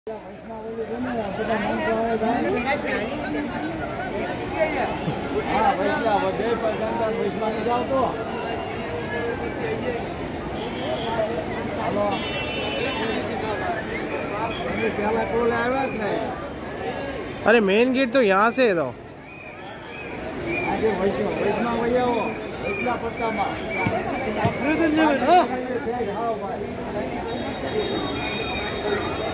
हाँ वैसला बर्थडे पर वैसला नहीं जाओ तो हेलो पहला कॉल आया नहीं। अरे मेन गेट तो यहाँ से है तो आगे वैसला भैया वो वैसला पट्टा मार हाँ भाई